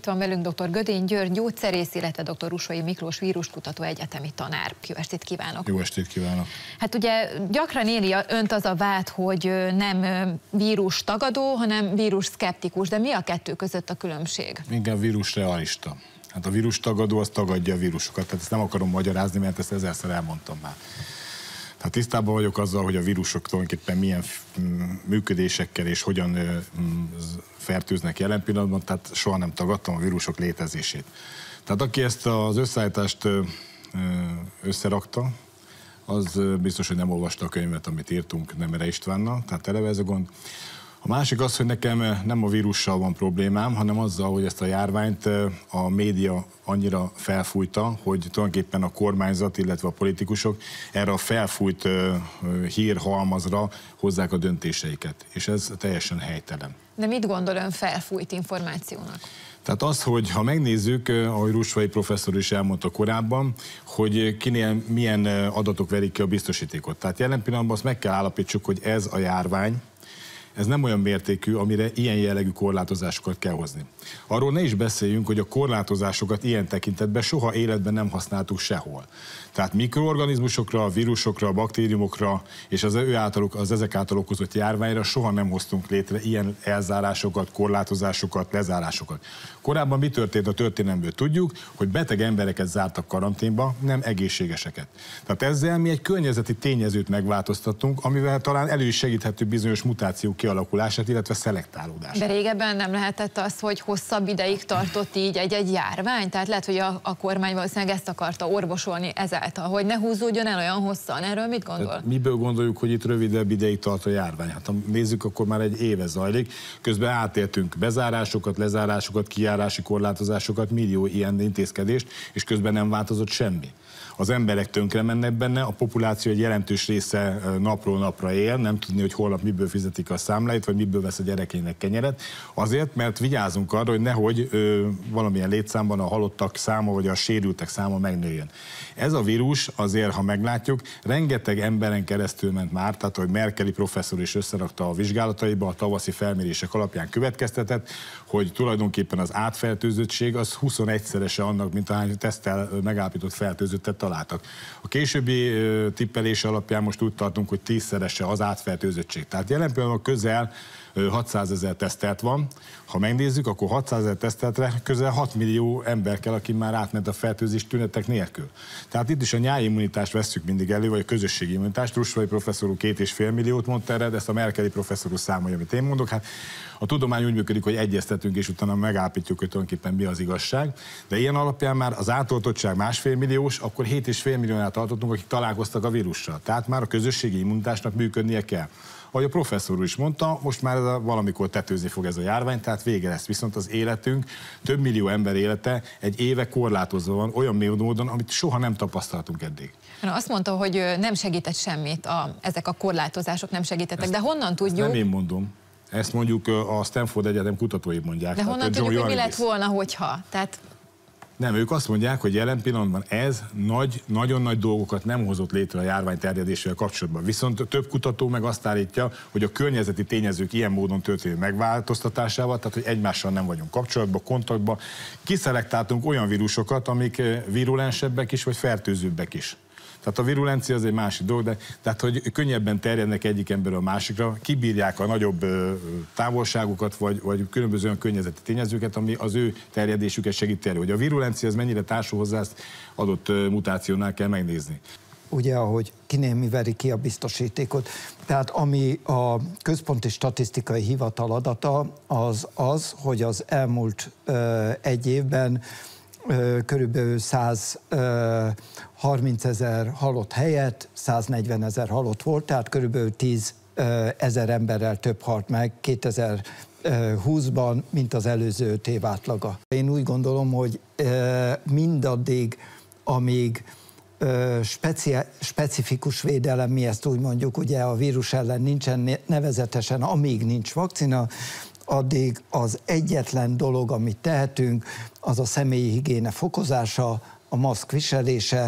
van velünk dr. Gödény György gyógyszerész, illetve dr. Russói Miklós víruskutató egyetemi tanár. Jó estét kívánok! Jó estét kívánok! Hát ugye gyakran éli önt az a vád, hogy nem vírus tagadó, hanem vírus szkeptikus, de mi a kettő között a különbség? Inkább vírus realista. Hát a vírus tagadó az tagadja a vírusokat, tehát ezt nem akarom magyarázni, mert ezt ezerszer elmondtam már. Tehát tisztában vagyok azzal, hogy a vírusok tulajdonképpen milyen működésekkel és hogyan fertőznek jelen pillanatban, tehát soha nem tagadtam a vírusok létezését. Tehát aki ezt az összeállítást összerakta, az biztos, hogy nem olvasta a könyvet, amit írtunk Nemere Istvánnal, tehát eleve ez a gond. A másik az, hogy nekem nem a vírussal van problémám, hanem azzal, hogy ezt a járványt a média annyira felfújta, hogy tulajdonképpen a kormányzat, illetve a politikusok erre a felfújt hírhalmazra hozzák a döntéseiket, és ez teljesen helytelen. De mit gondol ön felfújt információnak? Tehát az, hogy ha megnézzük, ahogy Russói professzor is elmondta korábban, hogy kinél milyen adatok verik ki a biztosítékot. Tehát jelen pillanatban azt meg kell állapítsuk, hogy ez a járvány, ez nem olyan mértékű, amire ilyen jellegű korlátozásokat kell hozni. Arról ne is beszéljünk, hogy a korlátozásokat ilyen tekintetben soha életben nem használtuk sehol. Tehát mikroorganizmusokra, vírusokra, baktériumokra és az ezek által okozott járványra soha nem hoztunk létre ilyen elzárásokat, korlátozásokat, lezárásokat. Korábban mi történt a történelemből? Tudjuk, hogy beteg embereket zártak karanténba, nem egészségeseket. Tehát ezzel mi egy környezeti tényezőt megváltoztattunk, amivel talán elő is segíthető bizonyos mutációk kialakulását, illetve szelektálódását. De régebben nem lehetett az, hogy hosszabb ideig tartott így egy járvány? Tehát lehet, hogy a kormány valószínűleg ezt akarta orvosolni ezáltal, hogy ne húzódjon el olyan hosszan. Erről mit gondol? Tehát miből gondoljuk, hogy itt rövidebb ideig tart a járvány? Hát ha nézzük, akkor már egy éve zajlik. Közben átéltünk bezárásokat, lezárásokat, kijárási korlátozásokat, millió ilyen intézkedést, és közben nem változott semmi. Az emberek tönkre mennek benne, a populáció egy jelentős része napról napra él, nem tudni, hogy holnap miből fizetik a számláit, vagy miből vesz a gyerekének kenyeret. Azért, mert vigyázunk arra, hogy nehogy valamilyen létszámban a halottak száma, vagy a sérültek száma megnőjön. Ez a vírus azért, ha meglátjuk, rengeteg emberen keresztül ment már, tehát ahogy Merkeli professzor is összerakta a vizsgálataiba, a tavaszi felmérések alapján következtetett, hogy tulajdonképpen az átfertőzöttség az 21-szerese annak, mint ahány teszttel megállapított fertőzöttet találtak. A későbbi tippelés alapján most úgy tartunk, hogy 10-szerese az átfertőzöttség. Tehát jelen pillanatban közel 600 000 tesztelt van. Ha megnézzük, akkor 600 000 teszteltre közel 6 millió ember kell, aki már átment a fertőzés tünetek nélkül. Tehát itt is a nyári immunitást vesszük mindig elő, vagy a közösségi immunitást. Russói professzor úr 2,5 milliót mondta erre, de ezt a Merkeli professzor úr számolja, amit én mondok. Hát a tudomány úgy működik, hogy egyeztetünk, és utána megállapítjuk, hogy tulajdonképpen mi az igazság. De ilyen alapján már az átoltottság 1,5 milliós, akkor 7,5 milliónál tartottunk, akik találkoztak a vírussal. Tehát már a közösségi immunitásnak működnie kell. Ahogy a professzor úr is mondta, most már valamikor tetőzni fog ez a járvány, tehát vége lesz. Viszont az életünk, több millió ember élete egy éve korlátozva van, olyan módon, amit soha nem tapasztaltunk eddig. Azt mondta, hogy nem segített semmit, ezek a korlátozások nem segítettek, de honnan tudjuk? Nem én mondom. Ezt mondjuk a Stanford Egyetem kutatói mondják. De honnan tudjuk, hogy mi lett volna, hogyha? Tehát... Nem, ők azt mondják, hogy jelen pillanatban ez nagyon nagy dolgokat nem hozott létre a járvány terjedésével kapcsolatban. Viszont több kutató meg azt állítja, hogy a környezeti tényezők ilyen módon történő megváltoztatásával, tehát hogy egymással nem vagyunk kapcsolatban, kontaktban, kiszelektáltunk olyan vírusokat, amik virulensebbek is, vagy fertőzőbbek is. Tehát a virulencia az egy másik dolog, de tehát, hogy könnyebben terjednek egyik emberről a másikra, kibírják a nagyobb távolságokat, vagy különböző olyan környezeti tényezőket, ami az ő terjedésüket segíti elő. Hogy a virulencia az mennyire társul hozzá, ezt adott mutációnál kell megnézni. Ugye, ahogy kinél mi veri ki a biztosítékot. Tehát ami a Központi Statisztikai Hivatal adata, az, hogy az elmúlt egy évben körülbelül 130 000 halott helyett 140 000 halott volt, tehát körülbelül 10 000 emberrel több halt meg 2020-ban, mint az előző 5 év átlaga. Én úgy gondolom, hogy mindaddig, amíg specifikus védelem, mi ezt úgy mondjuk, ugye a vírus ellen nincsen, nevezetesen amíg nincs vakcina, addig az egyetlen dolog, amit tehetünk, az a személyi higiéne fokozása, a maszk viselése,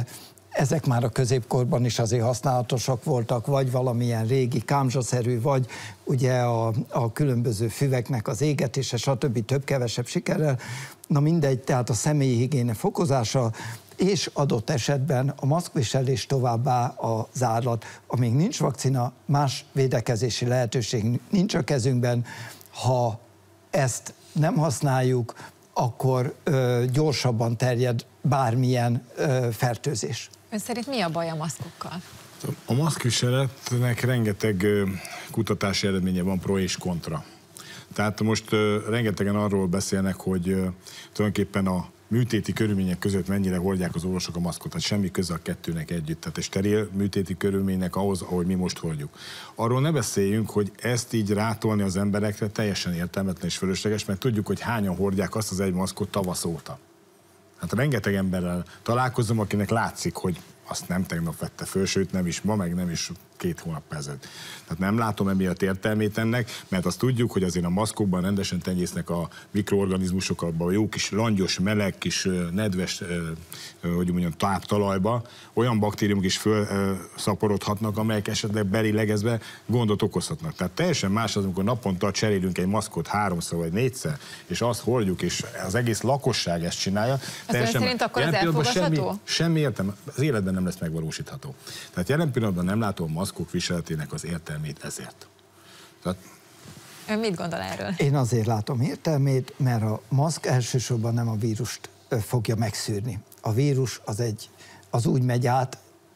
ezek már a középkorban is azért használatosak voltak, vagy valamilyen régi kámzsaszerű, vagy ugye a különböző füveknek az égetése, stb. Több-kevesebb sikerrel. Na mindegy, tehát a személyi higiéne fokozása, és adott esetben a maszkviselés, továbbá a zárlat. Amíg nincs vakcina, más védekezési lehetőség nincs a kezünkben. Ha ezt nem használjuk, akkor gyorsabban terjed bármilyen fertőzés. Ön szerint mi a baj a maszkokkal? A maszkviseletnek rengeteg kutatási eredménye van, pro és kontra. Tehát most rengetegen arról beszélnek, hogy tulajdonképpen a műtéti körülmények között mennyire hordják az orvosok a maszkot, tehát semmi köze a kettőnek együtt, tehát egy steril műtéti körülménynek ahhoz, ahogy mi most hordjuk. Arról ne beszéljünk, hogy ezt így rátolni az emberekre teljesen értelmetlen és fölösleges, mert tudjuk, hogy hányan hordják azt az egy maszkot tavasz óta. Hát rengeteg emberrel találkozom, akinek látszik, hogy azt nem tegnap vette föl, sőt nem is ma, meg nem is 2 hónap ezelőtt. Tehát nem látom emiatt értelmét ennek, mert azt tudjuk, hogy azért a maszkokban rendesen tenyésznek a mikroorganizmusok, abban a jó kis langyos, meleg, kis nedves, hogy mondjam, táptalajba olyan baktériumok is fölszaporodhatnak, amelyek esetleg berilegezve gondot okozhatnak. Tehát teljesen más az, amikor naponta cserélünk egy maszkot 3-szor vagy 4-szer, és azt hordjuk, és az egész lakosság ezt csinálja. Teljesen szerint akkor ez elfogadható? Semmi értelme, az életben nem lesz megvalósítható. Tehát jelen pillanatban nem látom a maszkok viseletének az értelmét ezért. Tehát... Ön mit gondol erről? Én azért látom értelmét, mert a maszk elsősorban nem a vírust fogja megszűrni. A vírus az úgy megy át,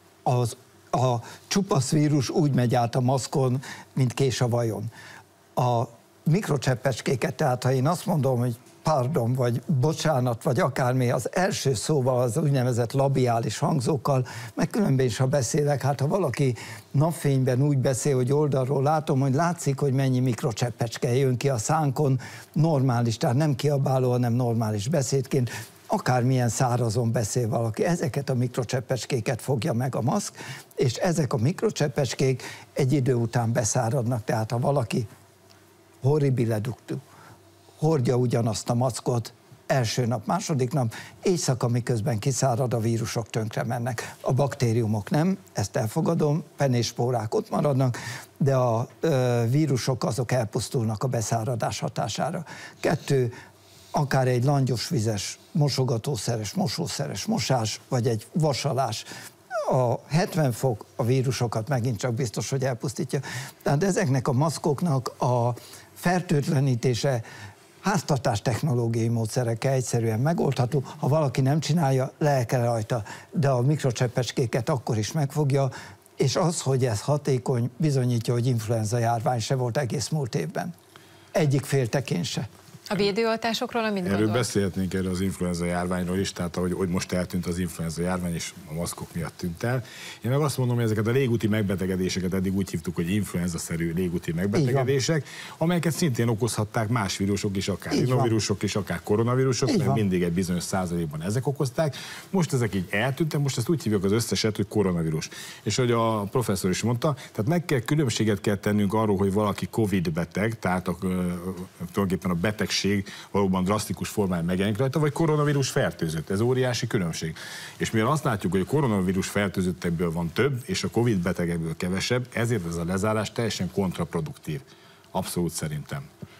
a csupasz vírus úgy megy át a maszkon, mint kés a vajon. A mikrocseppecskéket, tehát ha én azt mondom, hogy pardon, vagy bocsánat, vagy akármi, az első szóval az úgynevezett labiális hangzókkal, meg különben is, ha beszélek, hát ha valaki napfényben úgy beszél, hogy oldalról látom, hogy látszik, hogy mennyi mikrocseppecske jön ki a szánkon, normális, tehát nem kiabáló, hanem normális beszédként, akármilyen szárazon beszél valaki, ezeket a mikrocseppecskéket fogja meg a maszk, és ezek a mikrocseppecskék egy idő után beszáradnak, tehát ha valaki horribile ductu, hordja ugyanazt a mackot első nap, második nap, éjszaka miközben kiszárad, a vírusok tönkre mennek. A baktériumok nem, ezt elfogadom, penéspórák ott maradnak, de a vírusok azok elpusztulnak a beszáradás hatására. 2, akár egy langyosvizes, mosogatószeres, mosószeres mosás, vagy egy vasalás, a 70 fok a vírusokat megint csak biztos, hogy elpusztítja. Tehát ezeknek a maszkoknak a fertőtlenítése háztartás technológiai módszerekkel egyszerűen megoldható. Ha valaki nem csinálja, le kell rajta, de a mikrocseppecskéket akkor is megfogja, és az, hogy ez hatékony, bizonyítja, hogy influenza járvány se volt egész múlt évben. Egyik féltekén se. A védőoltásokról, amit gondol? Erről beszélhetnénk, erről az influenza járványról is, tehát ahogy most eltűnt az influenza járvány, és a maszkok miatt tűnt el. Én meg azt mondom, hogy ezeket a légúti megbetegedéseket eddig úgy hívtuk, hogy influenza-szerű légúti megbetegedések, amelyeket szintén okozhatták más vírusok is, akár rinovírusok is, akár koronavírusok, mert mindig egy bizonyos százalékban ezek okozták. Most ezek így eltűntek, most ezt úgy hívjuk az összeset, hogy koronavírus. És hogy a professzor is mondta, tehát különbséget kell tennünk arról, hogy valaki Covid beteg, tehát tulajdonképpen a betegség valóban drasztikus formán megjelenik rajta, vagy koronavírus fertőzött. Ez óriási különbség. És mivel azt látjuk, hogy a koronavírus fertőzöttekből van több, és a Covid betegekből kevesebb, ezért ez a lezárás teljesen kontraproduktív. Abszolút szerintem.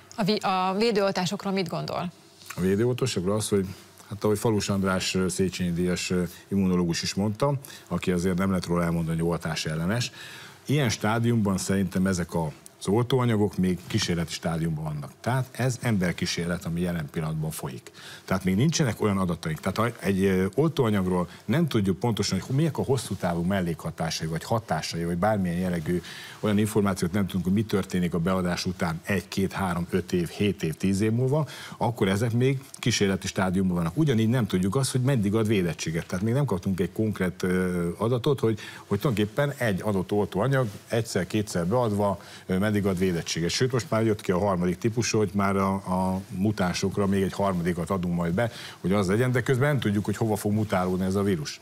A védőoltásokról mit gondol? A védőoltásokról az, hogy hát ahogy Falus András Széchenyi díjas immunológus is mondta, aki azért nem lehet róla elmondani, hogy oltás ellenes, ilyen stádiumban szerintem ezek az oltóanyagok még kísérleti stádiumban vannak. Tehát ez emberkísérlet, ami jelen pillanatban folyik. Tehát még nincsenek olyan adataink. Tehát ha egy oltóanyagról nem tudjuk pontosan, hogy miek a hosszú távú mellékhatásai, vagy hatásai, vagy bármilyen jellegű olyan információt nem tudunk, hogy mi történik a beadás után 1, 2, 3, 5 év, 7 év, 10 év múlva, akkor ezek még kísérleti stádiumban vannak. Ugyanígy nem tudjuk azt, hogy meddig ad védettséget. Tehát még nem kaptunk egy konkrét adatot, hogy tulajdonképpen egy adott oltóanyag egyszer-kétszer beadva meddig ad védettséget. Sőt, most már jött ki a harmadik típusú, hogy már a mutánsokra még egy harmadikat adunk majd be, hogy az legyen, de közben nem tudjuk, hogy hova fog mutálódni ez a vírus.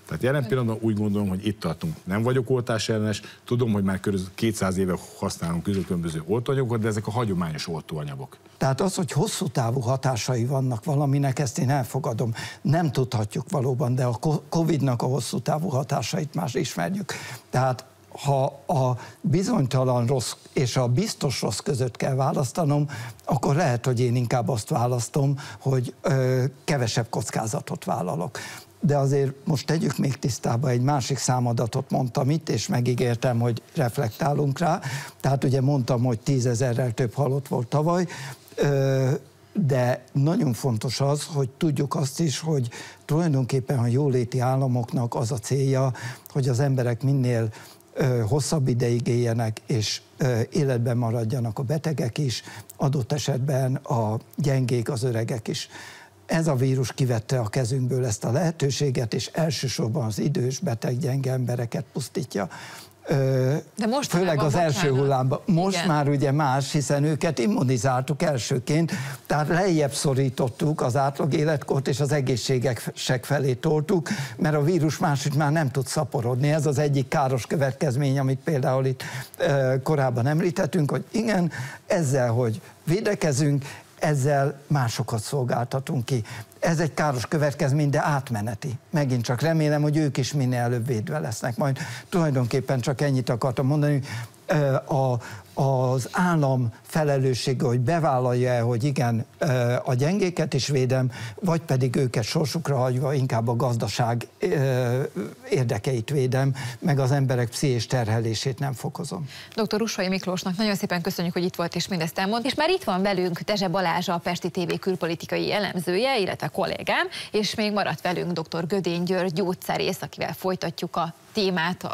Tehát jelen pillanatban úgy gondolom, hogy itt tartunk. Nem vagyok oltásellenes, tudom, hogy már körülbelül 200 éve használunk különböző oltóanyagokat, de ezek a hagyományos oltóanyagok. Tehát az, hogy hosszú távú hatásai vannak valaminek, ezt én elfogadom. Nem tudhatjuk valóban, de a Covid-nak a hosszú távú hatásait már ismerjük. Tehát ha a bizonytalan rossz és a biztos rossz között kell választanom, akkor lehet, hogy én inkább azt választom, hogy kevesebb kockázatot vállalok. De azért most tegyük még tisztába, egy másik számadatot mondtam itt, és megígértem, hogy reflektálunk rá. Tehát ugye mondtam, hogy 10 000-rel több halott volt tavaly, de nagyon fontos az, hogy tudjuk azt is, hogy tulajdonképpen a jóléti államoknak az a célja, hogy az emberek minél hosszabb ideig éljenek, és életben maradjanak a betegek is, adott esetben a gyengék, az öregek is. Ez a vírus kivette a kezünkből ezt a lehetőséget, és elsősorban az idős, beteg, gyenge embereket pusztítja. De most főleg az első hullámban. Most igen. Már ugye más, hiszen őket immunizáltuk elsőként, tehát lejjebb szorítottuk az átlag életkort, és az egészségesek felé toltuk, mert a vírus máshogy már nem tud szaporodni. Ez az egyik káros következmény, amit például itt korábban említettünk, hogy igen, ezzel, hogy védekezünk, ezzel másokat szolgáltatunk ki. Ez egy káros következmény, de átmeneti. Megint csak remélem, hogy ők is minél előbb védve lesznek. Majd tulajdonképpen csak ennyit akartam mondani, az állam felelőssége, hogy bevállalja, hogy igen, a gyengéket is védem, vagy pedig őket sorsukra hagyva inkább a gazdaság érdekeit védem, meg az emberek pszichés terhelését nem fokozom. Dr. Russai Miklósnak nagyon szépen köszönjük, hogy itt volt és mindezt elmond. És már itt van velünk Dezse Balázs, a Pesti TV külpolitikai elemzője, illetve kollégám, és még maradt velünk dr. Gödény György gyógyszerész, akivel folytatjuk a témát.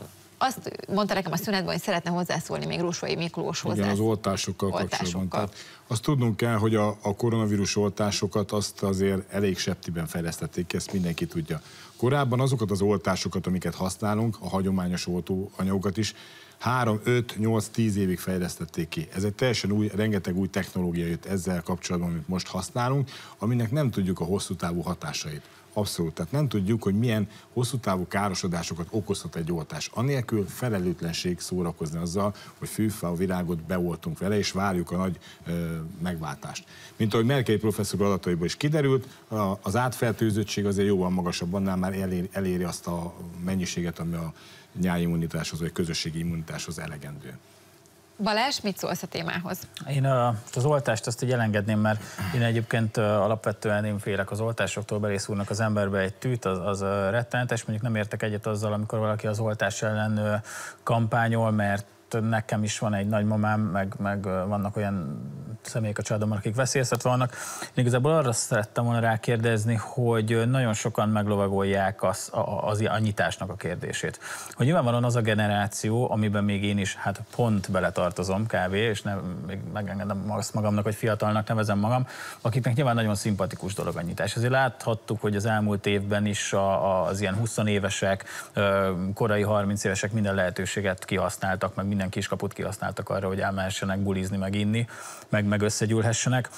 Azt mondta nekem a szünetben, hogy szeretne hozzászólni még Russai Miklós hozzá. Igen, az oltásokkal kapcsolatban. Tehát azt tudnunk kell, hogy a koronavírus oltásokat azt azért elég septiben fejlesztették, ezt mindenki tudja. Korábban azokat az oltásokat, amiket használunk, a hagyományos oltóanyagokat is 3, 5, 8, 10 évig fejlesztették ki. Ez egy teljesen új, rengeteg új technológia jött ezzel kapcsolatban, amit most használunk, aminek nem tudjuk a hosszú távú hatásait. Abszolút. Tehát nem tudjuk, hogy milyen hosszú távú károsodásokat okozhat egy oltás. Anélkül felelőtlenség szórakozni azzal, hogy fűfa, virágot beoltunk vele, és várjuk a nagy megváltást. Mint ahogy Merkely professzor adataiból is kiderült, az átfertőzöttség azért jóval magasabb, annál már eléri azt a mennyiséget, ami a nyáimmunitáshoz vagy közösségi immunitáshoz elegendő. Balázs, mit szólsz a témához? Én az oltást azt így elengedném, mert én egyébként alapvetően én félek az oltásoktól, belészúrnak az emberbe egy tűt, az rettenetes, mondjuk nem értek egyet azzal, amikor valaki az oltás ellen kampányol, mert nekem is van egy nagymamám, meg vannak olyan személyek a családomban, akik veszélyeztetve vannak. Én igazából arra szerettem volna rákérdezni, hogy nagyon sokan meglovagolják a nyitásnak a kérdését. Hogy nyilvánvalóan az a generáció, amiben még én is hát pont beletartozom kb. És még megengedem azt magamnak, hogy fiatalnak nevezem magam, akiknek nyilván nagyon szimpatikus dolog a nyitás. Azért láthattuk, hogy az elmúlt évben is az ilyen 20 évesek, korai 30 évesek minden lehetőséget kihasználtak, meg minden kiskaput kihasználtak arra, hogy elmehessenek bulizni, meg inni, meg összegyűlhessenek,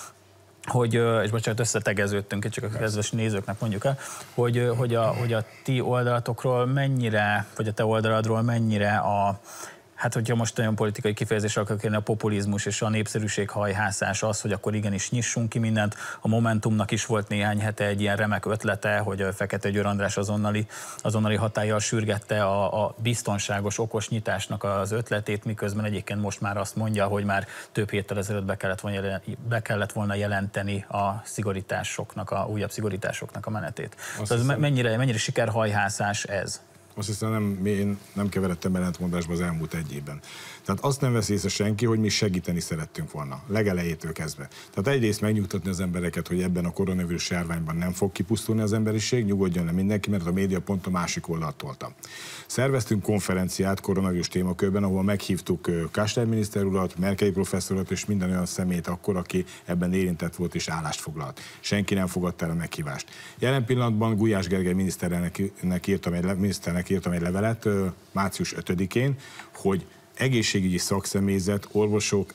és bocsánat, összetegeződtünk, csak a kedves nézőknek mondjuk el, hogy a ti oldalatokról mennyire, vagy a te oldaladról mennyire hát hogyha most nagyon politikai kifejezésre akarok kérni, a populizmus és a népszerűség hajhászás az, hogy akkor igenis nyissunk ki mindent. A Momentumnak is volt néhány hete egy ilyen remek ötlete, hogy Fekete Győr András azonnali hatállyal sürgette a biztonságos, okos nyitásnak az ötletét, miközben egyébként most már azt mondja, hogy már több héttel ezelőtt be kellett volna jelenteni a újabb szigorításoknak a menetét. Tehát mennyire sikerhajhászás ez? Azt hiszem, én nem keveredtem ellentmondásba az elmúlt egy évben. Tehát azt nem vesz észre senki, hogy mi segíteni szerettünk volna, legelejétől kezdve. Tehát egyrészt megnyugtatni az embereket, hogy ebben a koronavírus járványban nem fog kipusztulni az emberiség, nyugodjon le mindenki, mert a média pont a másik oldalt tolta. Szerveztünk konferenciát koronavírus témakörben, ahol meghívtuk Kastner miniszter urat, Merkely professzorat és minden olyan személyt akkor, aki ebben érintett volt és állást foglalt. Senki nem fogadta el a meghívást. Jelen pillanatban Gulyás Gergely miniszternek írtam egy levelet március 5-én, hogy egészségügyi szakszemélyzet, orvosok,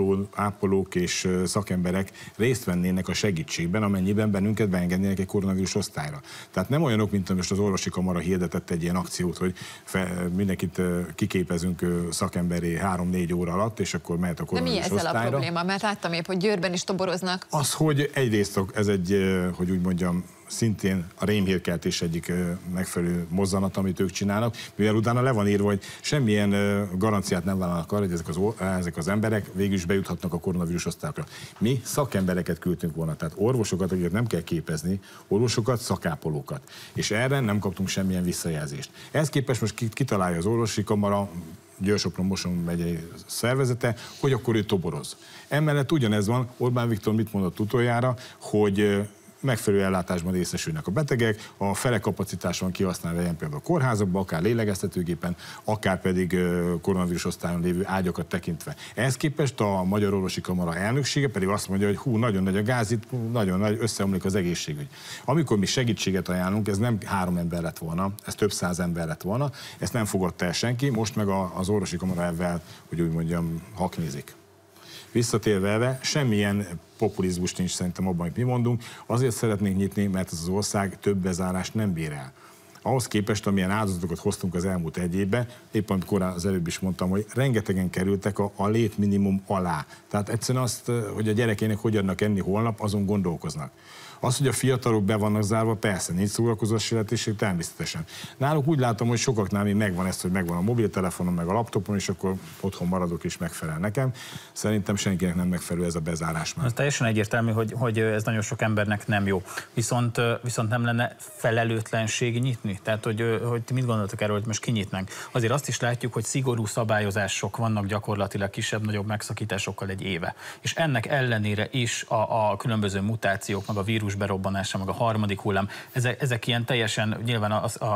ápolók és szakemberek részt vennének a segítségben, amennyiben bennünket beengednének egy koronavírus osztályra. Tehát nem olyanok, mint most az orvosi kamara hirdetett egy ilyen akciót, hogy mindenkit kiképezünk szakemberé 3-4 óra alatt, és akkor mehet a koronavírus osztályra. De mi ezzel a probléma? Mert láttam épp, hogy Győrben is toboroznak. Az, hogy egyrészt ez egy, hogy úgy mondjam, szintén a rémhírkeltés egyik megfelelő mozzanat, amit ők csinálnak, mivel utána le van írva, hogy semmilyen garanciát nem vállalnak arra, hogy ezek az emberek végül is bejuthatnak a koronavírus osztályokra. Mi szakembereket küldtünk volna, tehát orvosokat, akiket nem kell képezni, orvosokat, szakápolókat. És erre nem kaptunk semmilyen visszajelzést. Ehhez képest most kitalálja az orvosi kamara, Győr-Sopron-Moson megyei szervezete, hogy akkor ő toboroz. Emellett ugyanez van, Orbán Viktor mit mondott utoljára, hogy megfelelő ellátásban részesülnek a betegek, a fele kapacitás van kihasználva ilyen például a kórházakban, akár lélegeztetőgépen, akár pedig koronavírus osztályon lévő ágyakat tekintve. Ehhez képest a Magyar Orvosi Kamara elnöksége pedig azt mondja, hogy hú, nagyon nagy a gáz, itt nagyon nagy, összeomlik az egészségügy. Amikor mi segítséget ajánlunk, ez nem 3 ember lett volna, ez több 100 ember lett volna, ezt nem fogadta el senki, most meg az orvosi kamara ebben, hogy úgy mondjam, haknézik. Visszatérve erre, semmilyen populizmus nincs szerintem abban, amit mi mondunk. Azért szeretnénk nyitni, mert ez az ország több bezárást nem bír el. Ahhoz képest, amilyen áldozatokat hoztunk az elmúlt egy évben, éppen amikor az előbb is mondtam, hogy rengetegen kerültek a létminimum alá. Tehát egyszerűen azt, hogy a gyerekének hogy adnak enni holnap, azon gondolkoznak. Az, hogy a fiatalok be vannak zárva, persze, nincs szórakozási lehetőség, természetesen. Náluk úgy látom, hogy sokaknál még megvan ezt, hogy megvan a mobiltelefonom, meg a laptopon, és akkor otthon maradok és megfelel nekem. Szerintem senkinek nem megfelelő ez a bezárás már. Ez teljesen egyértelmű, hogy ez nagyon sok embernek nem jó. Viszont nem lenne felelőtlenség nyitni? Tehát, hogy ti mit gondoltok erről, hogy most kinyitnánk? Azért azt is látjuk, hogy szigorú szabályozások vannak gyakorlatilag kisebb-nagyobb megszakításokkal egy éve. És ennek ellenére is a különböző mutációk, meg a vírus berobbanása, meg a harmadik hullám, ezek ilyen teljesen, nyilván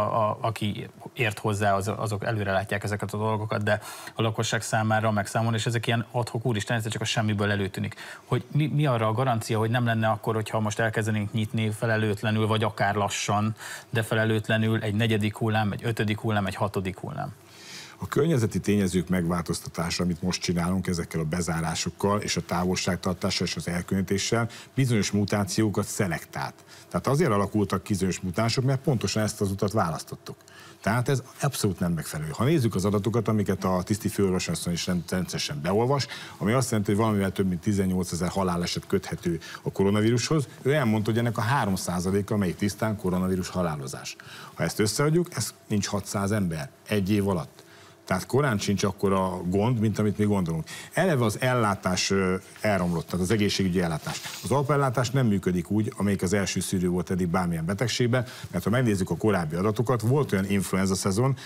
aki ért hozzá, azok előre látják ezeket a dolgokat, de a lakosság számára megszámol, és ezek ilyen adhok, úristen, ez csak a semmiből előtűnik. Hogy mi arra a garancia, hogy nem lenne akkor, hogyha most elkezdenénk nyitni felelőtlenül, vagy akár lassan, de felelőtlenül egy 4. hullám, egy 5. hullám, egy 6. hullám? A környezeti tényezők megváltoztatása, amit most csinálunk ezekkel a bezárásokkal és a távolságtartással és az elkülönítéssel, bizonyos mutációkat szelektált. Tehát azért alakultak bizonyos mutánsok, mert pontosan ezt az utat választottuk. Tehát ez abszolút nem megfelelő. Ha nézzük az adatokat, amiket a tiszti főorvosasszony is rendszeresen beolvas, ami azt jelenti, hogy valamivel több mint 18 000 haláleset köthető a koronavírushoz, ő elmondta, hogy ennek a 3%-a melyik tisztán koronavírus halálozás. Ha ezt összeadjuk, ez nincs 600 ember egy év alatt. Tehát korán sincs akkora gond, mint amit mi gondolunk. Eleve az ellátás elromlott, tehát az egészségügyi ellátás. Az alapellátás nem működik úgy, amelyik az első szűrő volt eddig bármilyen betegségben, mert ha megnézzük a korábbi adatokat, volt olyan influenza szezon,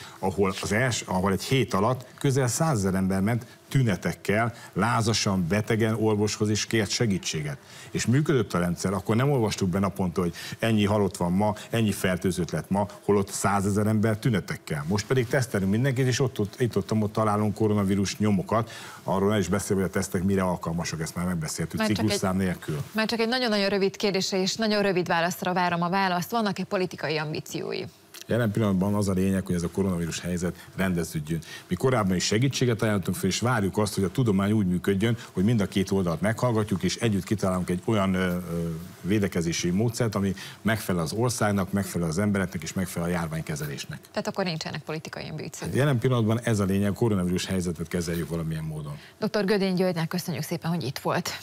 ahol egy hét alatt közel 100 000 ember ment tünetekkel, lázasan, betegen orvoshoz is kért segítséget. És működött a rendszer, akkor nem olvastuk be naponta, hogy ennyi halott van ma, ennyi fertőzött lett ma, holott 100 000 ember tünetekkel. Most pedig tesztelünk mindenkit, és ott találunk koronavírus nyomokat, arról nem is beszélve, hogy a tesztek mire alkalmasak, ezt már megbeszéltük ciklusszám nélkül. Már csak egy nagyon-nagyon rövid kérdésre és nagyon rövid válaszra várom a választ. Vannak-e politikai ambíciói? Jelen pillanatban az a lényeg, hogy ez a koronavírus helyzet rendeződjön. Mi korábban is segítséget ajánlottunk fel, és várjuk azt, hogy a tudomány úgy működjön, hogy mind a két oldalt meghallgatjuk, és együtt kitalálunk egy olyan védekezési módszert, ami megfelel az országnak, megfelel az embereknek, és megfelel a járványkezelésnek. Tehát akkor nincsenek politikai ambíciók. Jelen pillanatban ez a lényeg, a koronavírus helyzetet kezeljük valamilyen módon. Dr. Gödény Györgynek köszönjük szépen, hogy itt volt.